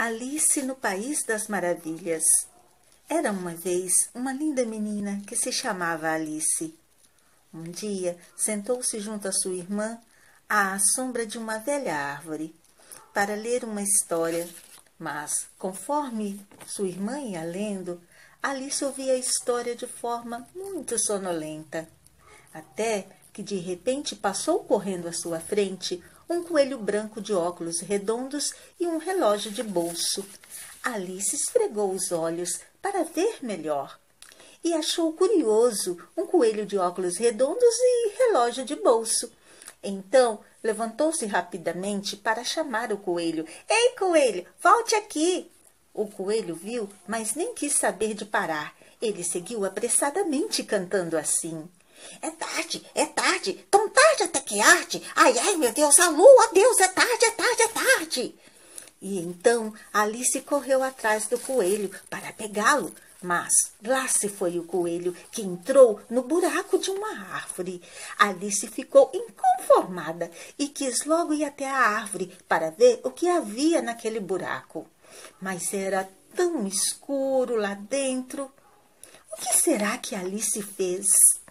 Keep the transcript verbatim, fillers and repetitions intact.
Alice no País das Maravilhas. Era uma vez uma linda menina que se chamava Alice. Um dia sentou-se junto à sua irmã à sombra de uma velha árvore para ler uma história, mas, conforme sua irmã ia lendo, Alice ouvia a história de forma muito sonolenta, até que de repente passou correndo à sua frente um coelho branco de óculos redondos e um relógio de bolso. Alice esfregou os olhos para ver melhor e achou curioso um coelho de óculos redondos e relógio de bolso. Então levantou-se rapidamente para chamar o coelho. Ei, coelho, volte aqui! O coelho viu, mas nem quis saber de parar. Ele seguiu apressadamente cantando assim: é tarde, é tarde, tão tarde até que arde. Ai, ai, meu Deus, a lua, Deus, é tarde, é tarde, é tarde. E então Alice correu atrás do coelho para pegá-lo. Mas lá se foi o coelho, que entrou no buraco de uma árvore. Alice ficou inconformada e quis logo ir até a árvore para ver o que havia naquele buraco. Mas era tão escuro lá dentro. O que será que Alice fez?